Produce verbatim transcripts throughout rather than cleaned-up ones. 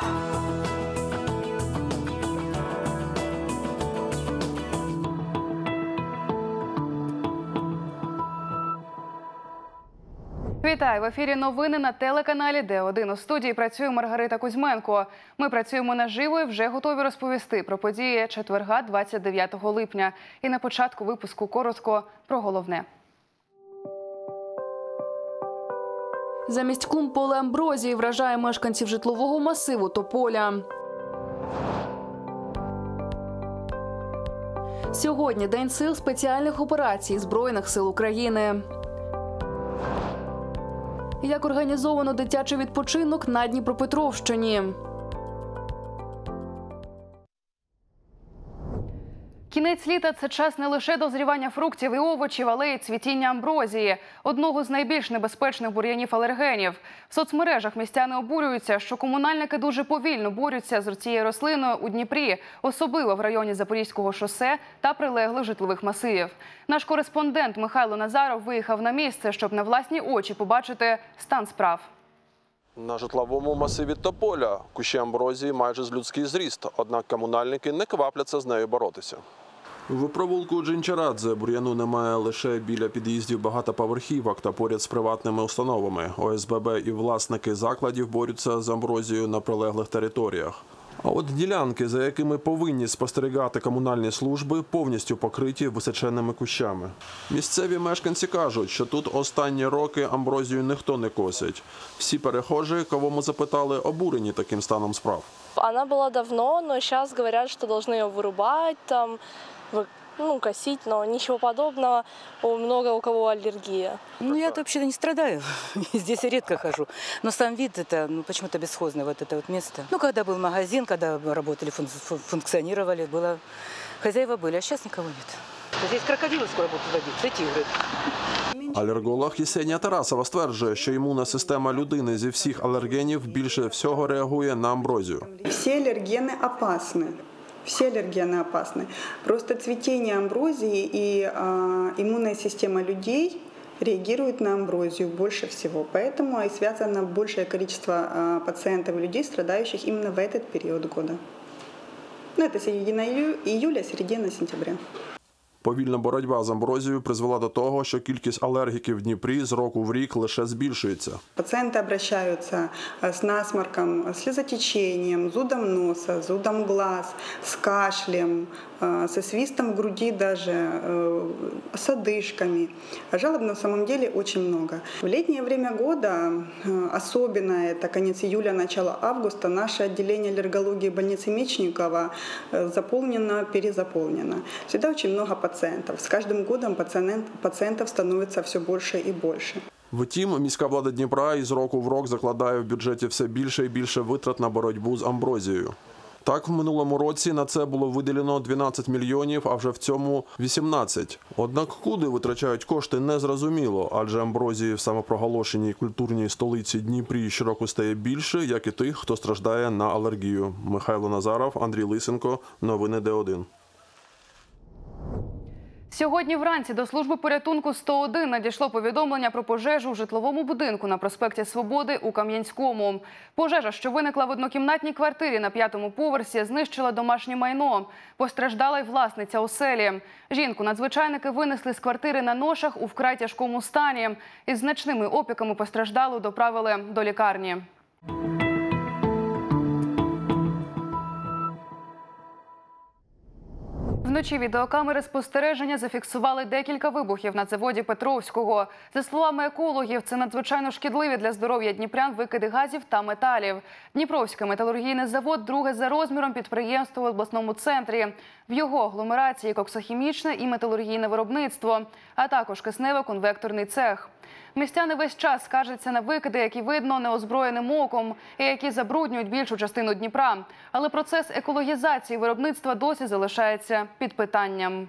Вітаю! В ефірі новини на телеканалі Д один. У студії працює Маргарита Кузьменко. Ми працюємо наживо і вже готові розповісти про події четверга, двадцять дев'ятого липня. І на початку випуску коротко про головне. Замість клумб поле амброзії вражає мешканців житлового масиву Тополя. Сьогодні День сил спеціальних операцій Збройних сил України. Як організовано дитячий відпочинок на Дніпропетровщині. Кінець літа – це час не лише дозрівання фруктів і овочів, але й цвітіння амброзії – одного з найбільш небезпечних бур'янів-алергенів. В соцмережах містяни обурюються, що комунальники дуже повільно борються з цією рослиною у Дніпрі, особливо в районі Запорізького шосе та прилеглих житлових масивів. Наш кореспондент Михайло Назаров виїхав на місце, щоб на власні очі побачити стан справ. На житловому масиві Тополя кущі амброзії майже з людський зріст, однак комунальники не квапляться з нею боротися. В провулку Джинчарадзе бур'яну немає лише біля під'їздів багатоповерхівок та поряд з приватними установами. О С Б Б і власники закладів борються з амброзією на прилеглих територіях. А от ділянки, за якими повинні спостерігати комунальні служби, повністю покриті височенними кущами. Місцеві мешканці кажуть, що тут останні роки амброзію ніхто не косить. Всі перехожі, кого ми запитали, обурені таким станом справ. Вона була давно, але зараз говорять, що повинні її вирубати, там, ну, косить, но ничего подобного. Много у кого аллергия. Ну, я вообще-то не страдаю. Здесь я редко хожу. Но сам вид это, ну, почему-то бесхозное вот это вот место. Ну, когда был магазин, когда работали, функционировали, было, хозяева были, а сейчас никого нет. Здесь крокодилы скоро будут водиться, и тигры. Алерголог Єсенія Тарасова стверджує, що імунна система людини зі всіх алергенів більше всього реагує на амброзію. Всі алергени опасні. Все аллергены опасны. Просто цветение амброзии и э, иммунная система людей реагирует на амброзию больше всего. Поэтому и связано большее количество э, пациентов и людей, страдающих именно в этот период года. Ну, это середина июля, середина сентября. Повільна боротьба з амброзією призвела до того, що кількість алергіків в Дніпрі з року в рік лише збільшується. Пациенты обращаются с насморком, слезотечением, зудом носа, зудом глаз, с кашлем, со свистом в груди даже, с одышками. Жалоб на самом деле очень много. В летнее время года, особенно это конец июля, начало августа, наше отделение аллергологии больницы Мечникова заполнено, перезаполнено. Всегда очень много пациентов. С каждым годом пациентов становится все больше и больше. Втім, міська влада Дніпра із року в рік закладає в бюджеті все більше і більше витрат на боротьбу з амброзією. Так, в минулому році на це було виділено дванадцять мільйонів, а вже в цьому – вісімнадцять. Однак куди витрачають кошти – незрозуміло, адже амброзії в самопроголошеній культурній столиці Дніпрі щороку стає більше, як і тих, хто страждає на алергію. Михайло Назаров, Андрій Лисенко, новини Д один. Сьогодні вранці до служби порятунку сто один надійшло повідомлення про пожежу в житловому будинку на проспекті Свободи у Кам'янському. Пожежа, що виникла в однокімнатній квартирі на п'ятому поверсі, знищила домашнє майно. Постраждала й власниця оселі. Жінку надзвичайники винесли з квартири на ношах у вкрай тяжкому стані. Із значними опіками постраждалу доправили до лікарні. Вночі відеокамери спостереження зафіксували декілька вибухів на заводі Петровського. За словами екологів, це надзвичайно шкідливі для здоров'я дніпрян викиди газів та металів. Дніпровський металургійний завод – друге за розміром підприємство в обласному центрі. В його агломерації коксохімічне і металургійне виробництво, а також киснево-конвекторний цех. Містяни весь час скаржаться на викиди, які видно неозброєним оком і які забруднюють більшу частину Дніпра. Але процес екологізації виробництва досі залишається під питанням.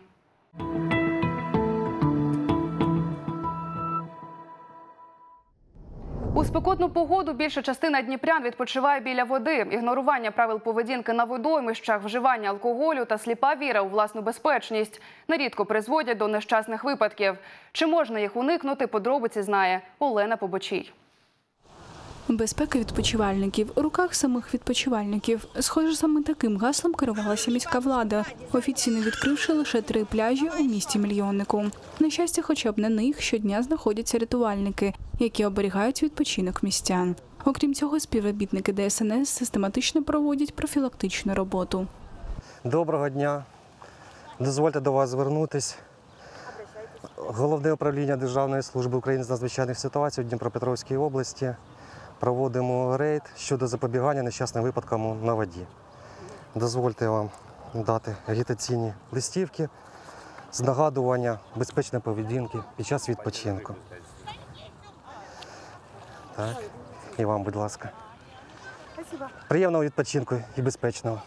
У спекотну погоду більша частина дніпрян відпочиває біля води. Ігнорування правил поведінки на водоймищах, вживання алкоголю та сліпа віра у власну безпечність нерідко призводять до нещасних випадків. Чи можна їх уникнути, подробиці знає Олена Побочій. Безпека відпочивальників у руках самих відпочивальників. Схоже, саме таким гаслом керувалася міська влада, офіційно відкривши лише три пляжі у місті-мільйоннику. На щастя, хоча б на них щодня знаходяться рятувальники, які оберігають відпочинок містян. Окрім цього, співробітники Де Ес Ен Ес систематично проводять профілактичну роботу. Доброго дня. Дозвольте до вас звернутися. Головне управління Державної служби України з надзвичайних ситуацій у Дніпропетровській області. Проводимо рейд щодо запобігання нещасним випадкам на воді. Дозвольте вам дати агітаційні листівки з нагадування безпечної поведінки під час відпочинку. Так, і вам, будь ласка. Приємного відпочинку і безпечного.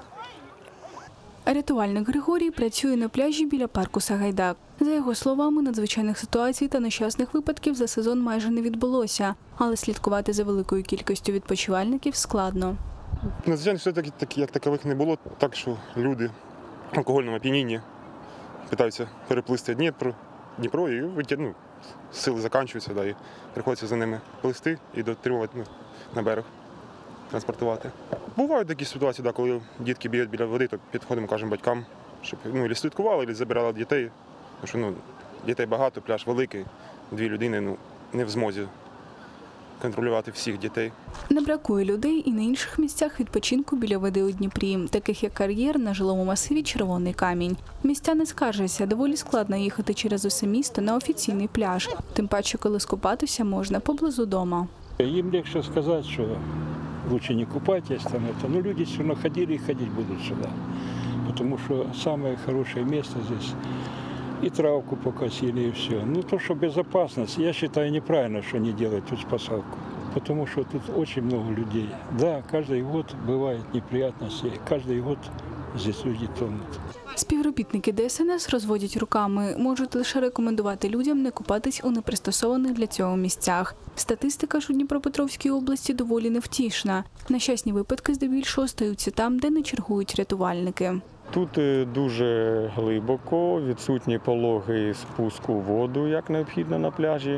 Рятувальник Григорій працює на пляжі біля парку Сагайдак. За його словами, надзвичайних ситуацій та нещасних випадків за сезон майже не відбулося, але слідкувати за великою кількістю відпочивальників складно. Надзвичайних ситуацій як такових не було, так що люди в алкогольному оп'янінні питаються переплисти Дніпро, Дніпро і ну, сили закінчуються, да, і приходиться за ними плисти і дотримувати ну, на берег. Транспортувати. Бувають такі ситуації, да, коли дітки бігають біля води, то підходимо, кажемо батькам, щоб ну, або слідкували, або забирали дітей. Тому що ну, дітей багато, пляж великий, дві людини ну, не в змозі контролювати всіх дітей. Не бракує людей і на інших місцях відпочинку біля води у Дніпрі, таких як кар'єр на жилому масиві Червоний Камінь. Містяни скаржаться, доволі складно їхати через усе місто на офіційний пляж, тим паче, коли скупатися можна поблизу дома. Їм легше сказати, що лучше не купайтесь там это, но люди все равно ходили и ходить будут сюда, потому что самое хорошее место здесь. И травку покосили, и все. Ну, то, что безопасность, я считаю неправильно, что не делают тут спасалку, потому что тут очень много людей. Да, каждый год бывает неприятности, каждый год здесь люди тонут. Співробітники Де Ес Ен Ес розводять руками, можуть лише рекомендувати людям не купатись у непристосованих для цього місцях. Статистика ж у Дніпропетровській області доволі невтішна. Нещасні випадки здебільшого стаються там, де не чергують рятувальники. Тут дуже глибоко, відсутні пологи спуску в воду, як необхідно на пляжі,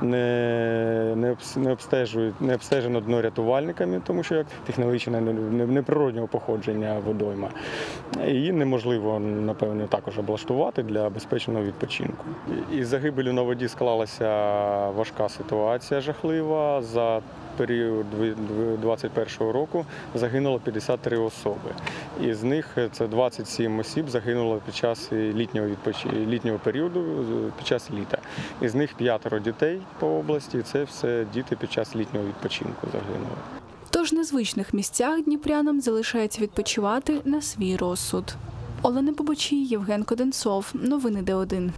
не, не, не, обстежують, не обстежено дно рятувальниками, тому що як технологічне неприроднього походження водойма. Її неможливо, напевно, також облаштувати для безпечного відпочинку. Із загибелю на воді склалася важка ситуація, жахлива. За період двадцять першого року загинуло п'ятдесят три особи. Із них це двадцять сім осіб загинуло під час літнього, відпоч... літнього періоду, під час літа. Із них п'ятеро дітей по області, це все діти під час літнього відпочинку загинули. Тож на звичних місцях дніпрянам залишається відпочивати на свій розсуд. Олена Побочій, Євген Коденцов. Новини Де один.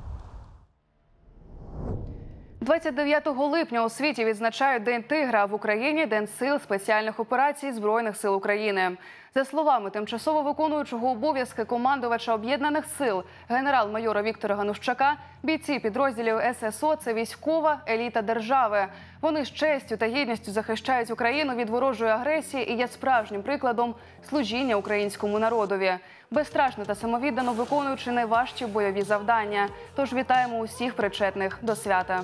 двадцять дев'ятого липня у світі відзначають День тигра, а в Україні – День сил спеціальних операцій Збройних сил України. За словами тимчасово виконуючого обов'язки командувача Об'єднаних сил генерал-майора Віктора Ганущака, бійці підрозділів Ес Ес О – це військова еліта держави. Вони з честю та гідністю захищають Україну від ворожої агресії і є справжнім прикладом служіння українському народові. Безстрашно та самовіддано виконуючи найважчі бойові завдання. Тож вітаємо усіх причетних до свята.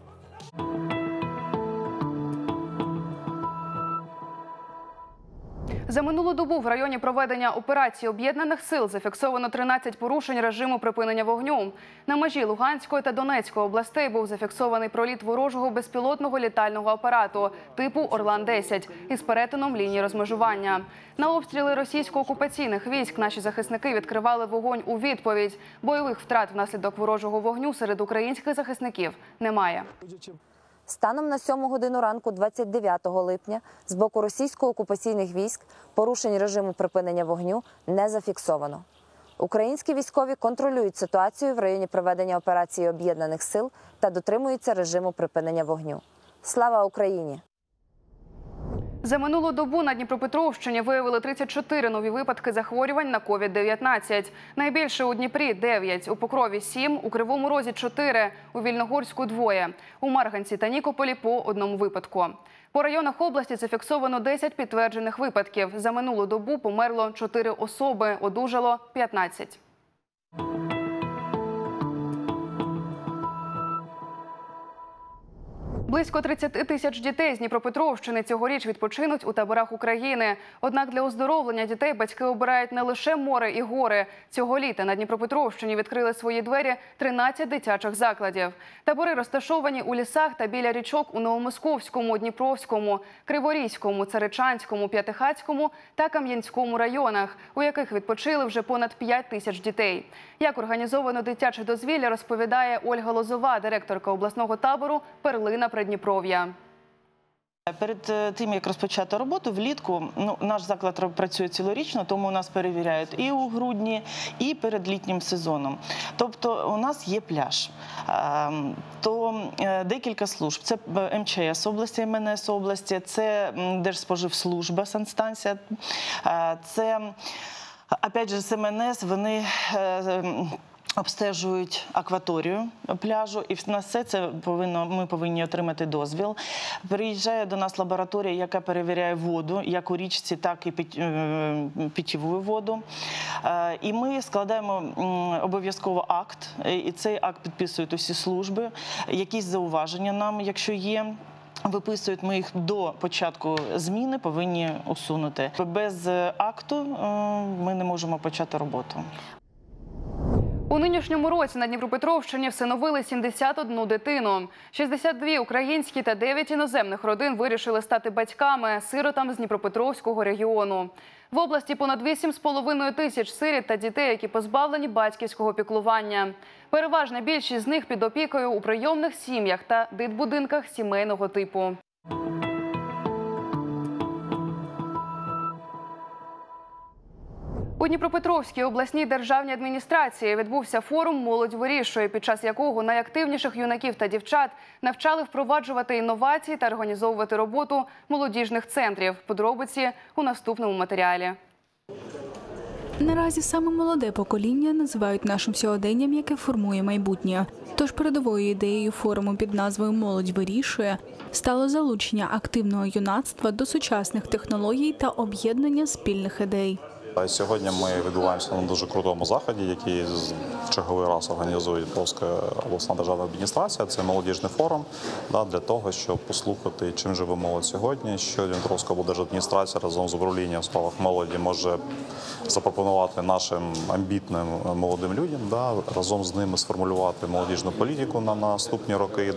За минулу добу в районі проведення операції Об'єднаних сил зафіксовано тринадцять порушень режиму припинення вогню. На межі Луганської та Донецької областей був зафіксований проліт ворожого безпілотного літального апарату типу Орлан десять із перетином лінії розмежування. На обстріли російсько-окупаційних військ наші захисники відкривали вогонь у відповідь. Бойових втрат внаслідок ворожого вогню серед українських захисників немає. Станом на сьому годину ранку двадцять дев'ятого липня з боку російсько-окупаційних військ порушень режиму припинення вогню не зафіксовано. Українські військові контролюють ситуацію в районі проведення операції Об'єднаних сил та дотримуються режиму припинення вогню. Слава Україні! За минулу добу на Дніпропетровщині виявили тридцять чотири нові випадки захворювань на ковід дев'ятнадцять. Найбільше у Дніпрі – дев'ять, у Покрові – сім, у Кривому Розі – чотири, у Вільногорську – двоє, у Марганці та Нікополі – по одному випадку. По районах області зафіксовано десять підтверджених випадків. За минулу добу померло чотири особи, одужало п'ятнадцять. Близько тридцяти тисяч дітей з Дніпропетровщини цьогоріч відпочинуть у таборах України. Однак для оздоровлення дітей батьки обирають не лише море і гори. Цього літа на Дніпропетровщині відкрили свої двері тринадцять дитячих закладів. Табори розташовані у лісах та біля річок у Новомосковському, Дніпровському, Криворізькому, Царичанському, П'ятихатському та Кам'янському районах, у яких відпочили вже понад п'ять тисяч дітей. Як організовано дитяче дозвілля, розповідає Ольга Лозова, директорка обласного табору «Перлина Придніпров'я». Перед тим, як розпочати роботу, влітку ну, наш заклад працює цілорічно, тому у нас перевіряють і у грудні, і перед літнім сезоном. Тобто у нас є пляж. То декілька служб. Це ем че ес області, ем ен ес області, це Держспоживслужба, санстанція, це, опять же, з ем ен ес вони обстежують акваторію пляжу, і на все це повинно, ми повинні отримати дозвіл. Приїжджає до нас лабораторія, яка перевіряє воду, як у річці, так і питьову воду. І ми складаємо обов'язково акт, і цей акт підписують усі служби. Якісь зауваження нам, якщо є, виписують, ми їх до початку зміни повинні усунути. Без акту ми не можемо почати роботу. У нинішньому році на Дніпропетровщині всиновили сімдесят одну дитину. шістдесят дві українські та дев'ять іноземних родин вирішили стати батьками сиротам з Дніпропетровського регіону. В області понад вісім з половиною тисяч сиріт та дітей, які позбавлені батьківського піклування. Переважна більшість з них під опікою у прийомних сім'ях та дитбудинках сімейного типу. У Дніпропетровській обласній державній адміністрації відбувся форум «Молодь вирішує», під час якого найактивніших юнаків та дівчат навчали впроваджувати інновації та організовувати роботу молодіжних центрів. Подробиці у наступному матеріалі. Наразі саме молоде покоління називають нашим сьогоденням, яке формує майбутнє. Тож передовою ідеєю форуму під назвою «Молодь вирішує» стало залучення активного юнацтва до сучасних технологій та об'єднання спільних ідей. Сьогодні ми відбуваємося на дуже крутому заході, який в черговий раз організує Дніпровська обласна державна адміністрація. Це молодіжний форум для того, щоб послухати, чим живе молодь сьогодні, що Дніпровська облдержадміністрація разом з управлінням у справах молоді може запропонувати нашим амбітним молодим людям, разом з ними сформулювати молодіжну політику на наступні роки,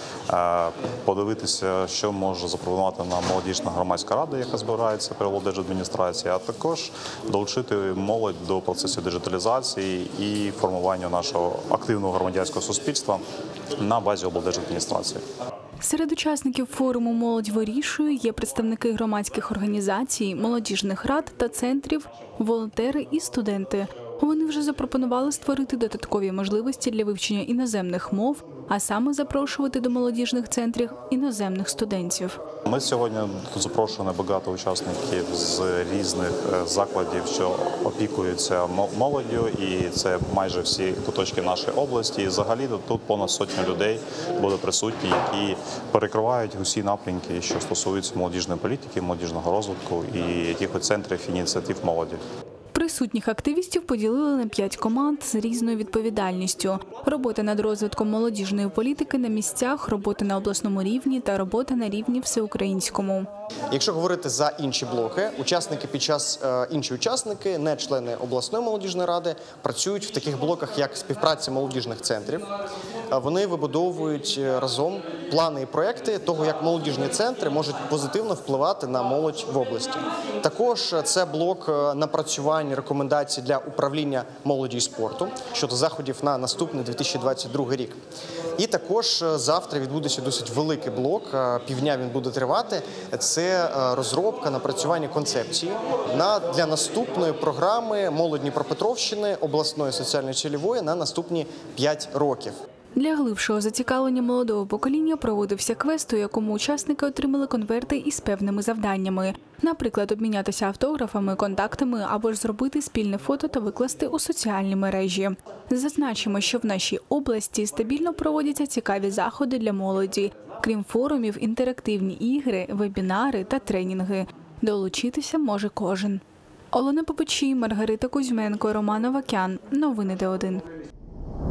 подивитися, що може запропонувати нам молодіжна громадська рада, яка збирається при облдержадміністрації, а також долучити молодь до процесу диджиталізації і формування нашого активного громадянського суспільства на базі облдержадміністрації. Серед учасників форуму «Молодь вирішує» є представники громадських організацій, молодіжних рад та центрів, волонтери і студенти. Вони вже запропонували створити додаткові можливості для вивчення іноземних мов, а саме запрошувати до молодіжних центрів іноземних студентів. Ми сьогодні тут запрошені багато учасників з різних закладів, що опікуються молоддю, і це майже всі куточки нашої області. І взагалі тут понад сотня людей буде присутні, які перекривають усі напрямки, що стосуються молодіжної політики, молодіжного розвитку і якихось центрів ініціатив молоді. Присутніх активістів поділили на п'ять команд з різною відповідальністю. Робота над розвитком молодіжної політики на місцях, робота на обласному рівні та робота на рівні всеукраїнському. Якщо говорити за інші блоки, учасники під час інші учасники, не члени обласної молодіжної ради, працюють в таких блоках, як співпраця молодіжних центрів. Вони вибудовують разом плани і проекти того, як молодіжні центри можуть позитивно впливати на молодь в області. Також це блок напрацювань рекомендацій для управління молоді і спорту щодо заходів на наступний дві тисячі двадцять другий рік. І також завтра відбудеться досить великий блок, півдня він буде тривати. Це розробка, напрацювання концепції для наступної програми «Молодь Дніпропетровщини» обласної соціальної цільової на наступні п'ять років. Для глибшого зацікавлення молодого покоління проводився квест, у якому учасники отримали конверти із певними завданнями. Наприклад, обмінятися автографами, контактами або ж зробити спільне фото та викласти у соціальні мережі. Зазначимо, що в нашій області стабільно проводяться цікаві заходи для молоді. Крім форумів, інтерактивні ігри, вебінари та тренінги. Долучитися може кожен. Олена Попечій, Маргарита Кузьменко, Роман Авакян. Новини Д один.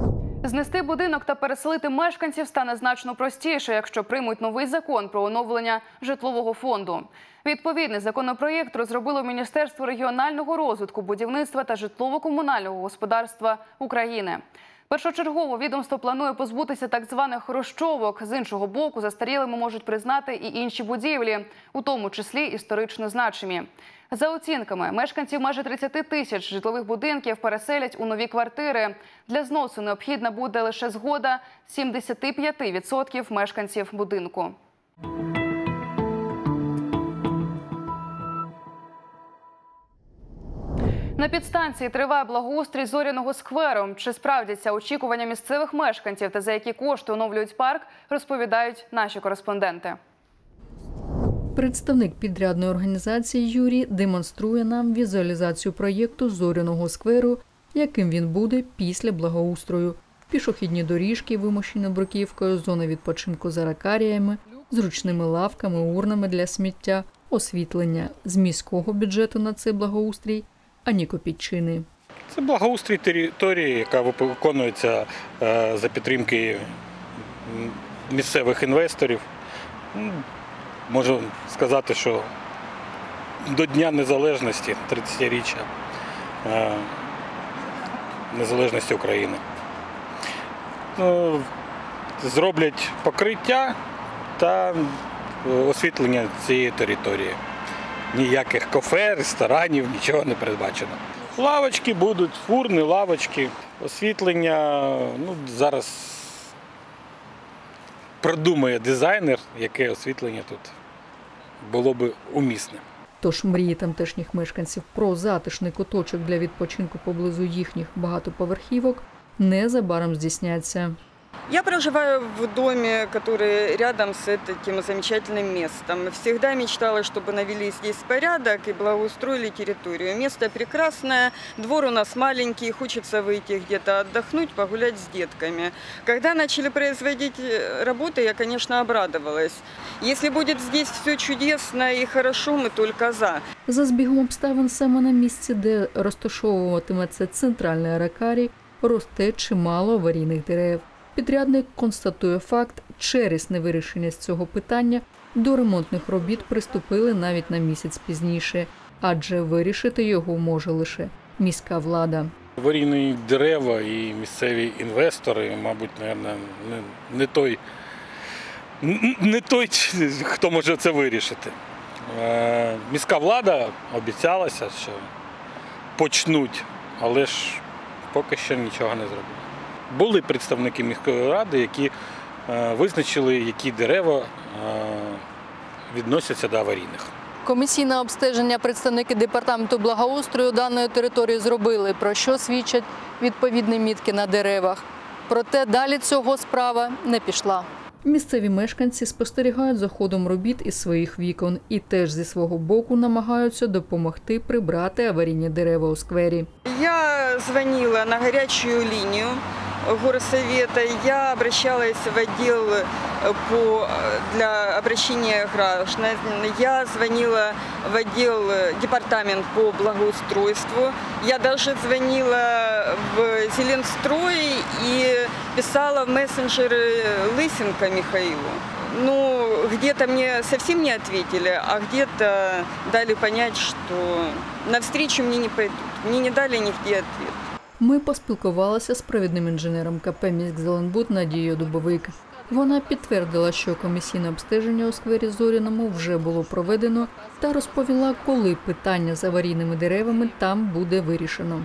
Знести будинок та переселити мешканців стане значно простіше, якщо приймуть новий закон про оновлення житлового фонду. Відповідний законопроєкт розробило Міністерство регіонального розвитку, будівництва та житлово-комунального господарства України. Першочергово відомство планує позбутися так званих хрущовок. З іншого боку, застарілими можуть признати і інші будівлі, у тому числі історично значимі. За оцінками, мешканців майже тридцяти тисяч житлових будинків переселять у нові квартири. Для зносу необхідна буде лише згода сімдесяти п'яти відсотків мешканців будинку. На підстанції триває благоустрій Зоряного скверу. Чи справдяться очікування місцевих мешканців та за які кошти оновлюють парк, розповідають наші кореспонденти. Представник підрядної організації Юрій демонструє нам візуалізацію проєкту Зоряного скверу, яким він буде після благоустрою. Пішохідні доріжки, вимощені бруківкою, зона відпочинку з аракаріями, зручними лавками, урнами для сміття, освітлення. З міського бюджету на цей благоустрій ані копійчини. Це благоустрій території, яка виконується за підтримки місцевих інвесторів. Можу сказати, що до Дня Незалежності, тридцятиріччя Незалежності України. Зроблять покриття та освітлення цієї території. Ніяких кафе, ресторанів, нічого не передбачено. Лавочки будуть, фурни, лавочки, освітлення. Ну, зараз продумає дизайнер, яке освітлення тут було би умісне. Тож мрії тамтешніх мешканців про затишний куточок для відпочинку поблизу їхніх багатоповерхівок незабаром здійсняться. Я проживаю в доме, который рядом с этим замечательным местом. Всегда мечтала, чтобы навели здесь порядок и благоустроили территорию. Место прекрасное, двор у нас маленький, хочется выйти где-то отдохнуть, погулять с детками. Когда начали производить работы, я, конечно, обрадовалась. Если будет здесь все чудесно и хорошо, мы только за. За збігом обставин саме на місці, де розташовуватиметься центральний аракарій, росте чимало аварійних дерев. Підрядник констатує факт, через невирішення з цього питання до ремонтних робіт приступили навіть на місяць пізніше, адже вирішити його може лише міська влада. Аварійні дерева і місцеві інвестори, мабуть, не, не, той, не той, хто може це вирішити. Міська влада обіцялася, що почнуть, але ж поки що нічого не зробили. Були представники міської ради, які визначили, які дерева відносяться до аварійних. Комісійне обстеження представники департаменту благоустрою даної території зробили, про що свідчать відповідні мітки на деревах. Проте далі цього справа не пішла. Місцеві мешканці спостерігають за ходом робіт із своїх вікон і теж зі свого боку намагаються допомогти прибрати аварійні дерева у сквері. Я дзвонила на гарячу лінію горсовета, я обращалась в отдел по, для обращения граждан, я звонила в отдел департамент по благоустройству, я даже звонила в Зеленстрой и писала в мессенджер Лысенко Михаилу. Ну, где-то мне совсем не ответили, а где-то дали понять, что навстречу мне не пойдут. Мне не дали нигде ответ. Ми поспілкувалися з провідним інженером ка пе «Міськзеленбуд» Надією Дубовик. Вона підтвердила, що комісійне обстеження у сквері Зоряному вже було проведено та розповіла, коли питання з аварійними деревами там буде вирішено.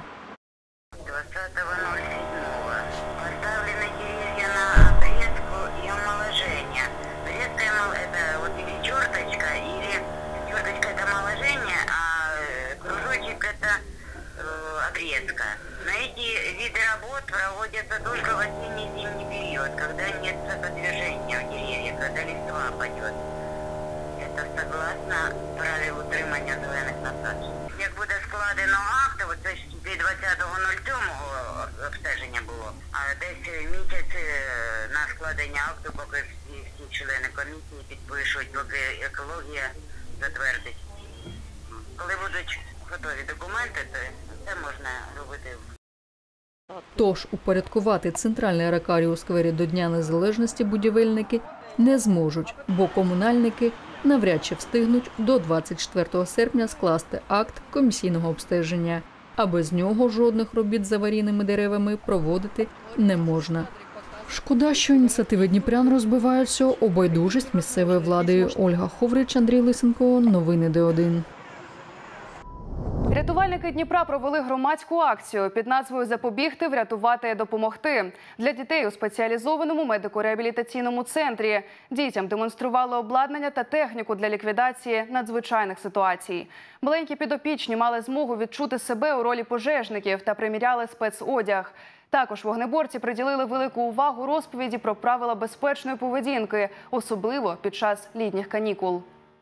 На эти виды работ проводятся только в осенне-зимний период, когда нет движения в деревьях, когда листва падет. Это согласно правил утримання зелених насаджень. Як буде складено акт, от це ж двадцятого сьомого обстеження було, а десь місяць на складення акту, поки всі, всі члени комісії підпишуть, поки екологія затвердить. Коли будуть готові документи, то це можна робити. Тож упорядкувати центральний аракарій у сквері до Дня Незалежності будівельники не зможуть, бо комунальники навряд чи встигнуть до двадцять четвертого серпня скласти акт комісійного обстеження, а без нього жодних робіт з аварійними деревами проводити не можна. Шкода, що ініціативи дніпрян розбиваються о байдужість місцевої влади. Ольга Ховрич, Андрій Лисенко. Новини Д один. Рятувальники Дніпра провели громадську акцію під назвою «Запобігти, врятувати, допомогти» для дітей у спеціалізованому медико-реабілітаційному центрі. Дітям демонстрували обладнання та техніку для ліквідації надзвичайних ситуацій. Маленькі підопічні мали змогу відчути себе у ролі пожежників та приміряли спецодяг. Також вогнеборці приділили велику увагу розповіді про правила безпечної поведінки, особливо під час літніх канікул.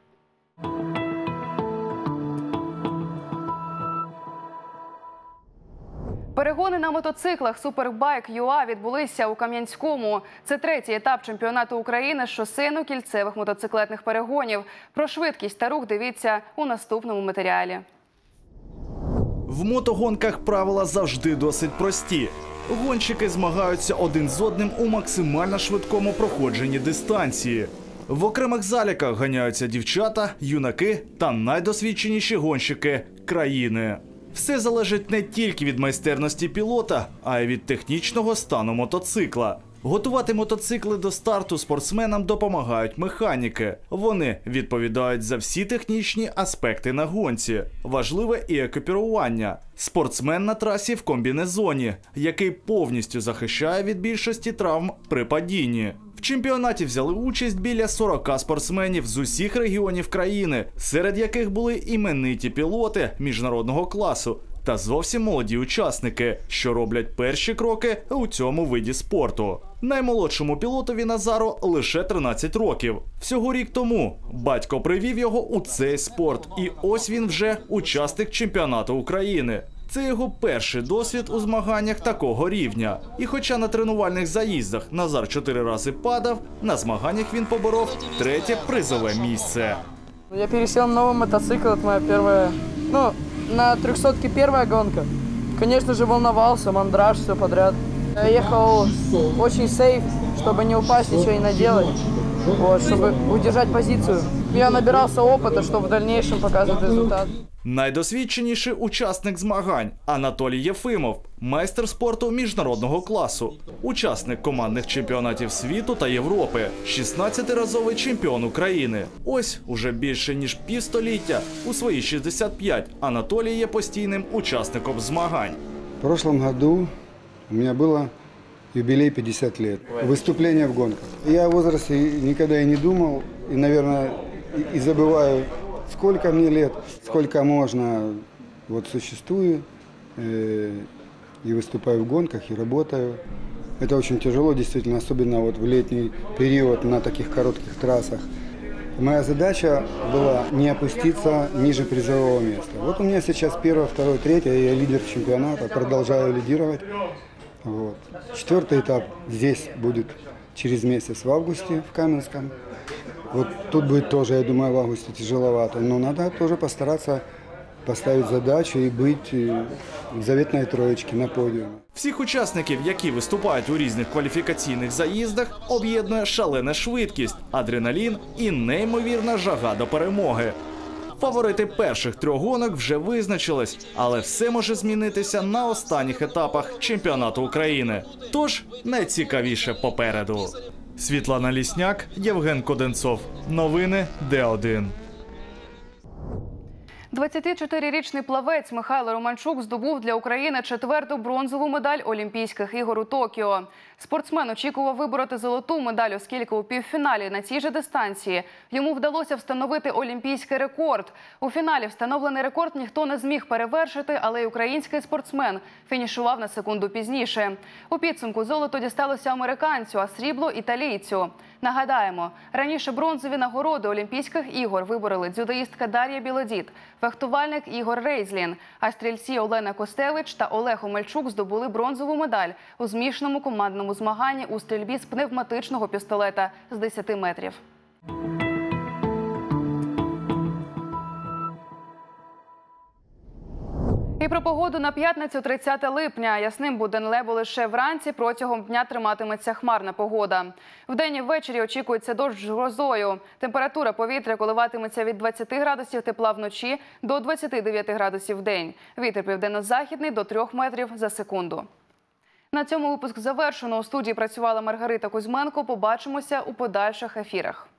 Перегони на мотоциклах Супербайк ю а відбулися у Кам'янському. Це третій етап чемпіонату України з шосейно-кільцевих мотоциклетних перегонів. Про швидкість та рух дивіться у наступному матеріалі. В мотогонках правила завжди досить прості. Гонщики змагаються один з одним у максимально швидкому проходженні дистанції. В окремих заліках ганяються дівчата, юнаки та найдосвідченіші гонщики країни. Все залежить не тільки від майстерності пілота, а й від технічного стану мотоцикла. Готувати мотоцикли до старту спортсменам допомагають механіки. Вони відповідають за всі технічні аспекти на гонці. Важливе і екіпірування. Спортсмен на трасі в комбінезоні, який повністю захищає від більшості травм при падінні. В чемпіонаті взяли участь біля сорока спортсменів з усіх регіонів країни, серед яких були імениті пілоти міжнародного класу та зовсім молоді учасники, що роблять перші кроки у цьому виді спорту. Наймолодшому пілотові Назару лише тринадцять років. Всього рік тому батько привів його у цей спорт, і ось він вже учасник чемпіонату України. Це його перший досвід у змаганнях такого рівня. І хоча на тренувальних заїздах Назар чотири рази падав, на змаганнях він поборов третє призове місце. Я пересел на новый мотоцикл, это моя первая, ну, на трехсотке первая гонка. Конечно же, волновался, мандраж, все подряд. Я ехал очень сейф, чтобы не упасть, ничего не наделать, вот, чтобы удержать позицию. Я набирался опыта, чтобы в дальнейшем показывать результат. Найдосвідченіший учасник змагань – Анатолій Єфимов, майстер спорту міжнародного класу, учасник командних чемпіонатів світу та Європи, шістнадцятиразовий чемпіон України. Ось уже більше ніж півстоліття, у свої шістдесят п'ять, Анатолій є постійним учасником змагань. В прошлом году у меня было юбилей пятьдесят лет, выступление в гонках. Я о возрасте никогда и не думал, и, наверное, и забываю, сколько мне лет, сколько можно. Вот существую э, и выступаю в гонках, и работаю. Это очень тяжело, действительно, особенно вот в летний период на таких коротких трассах. Моя задача была не опуститься ниже призового места. Вот у меня сейчас первое, второе, третье, я лидер чемпионата, продолжаю лидировать. Вот. Четвертый этап здесь будет через месяц в августе в Каменском. Вот тут будет тоже, я думаю, в августе тяжеловато, но надо тоже постараться поставить задачу і бути в заветної троєчки на подіумі. Всіх учасників, які виступають у різних кваліфікаційних заїздах, об'єднує шалена швидкість, адреналін і неймовірна жага до перемоги. Фаворити перших трьох гонок вже визначились, але все може змінитися на останніх етапах чемпіонату України. Тож найцікавіше попереду. Світлана Лісняк, Євген Коденцов. Новини Д один. двадцятичотирирічний плавець Михайло Романчук здобув для України четверту бронзову медаль Олімпійських ігор у Токіо. Спортсмен очікував вибороти золоту медаль, оскільки у півфіналі на цій же дистанції йому вдалося встановити олімпійський рекорд. У фіналі встановлений рекорд ніхто не зміг перевершити, але й український спортсмен фінішував на секунду пізніше. У підсумку золото дісталося американцю, а срібло – італійцю. Нагадаємо, раніше бронзові нагороди Олімпійських ігор вибороли дзюдоїстка Дар'я Білодід, фехтувальник Ігор Рейзлін, а стрільці Олена Костевич та Олег Омельчук здобули бронзову медаль у змішаному командному змаганні у стрільбі з пневматичного пістолета з десяти метрів. І про погоду на п'ятницю, тридцяте липня. Ясним буде небо лише вранці, протягом дня триматиметься хмарна погода. Вдень і ввечері очікується дощ з грозою. Температура повітря коливатиметься від двадцяти градусів тепла вночі до двадцяти дев'яти градусів вдень. Вітер південно-західний до трьох метрів за секунду. На цьому випуск завершено. У студії працювала Маргарита Кузьменко. Побачимося у подальших ефірах.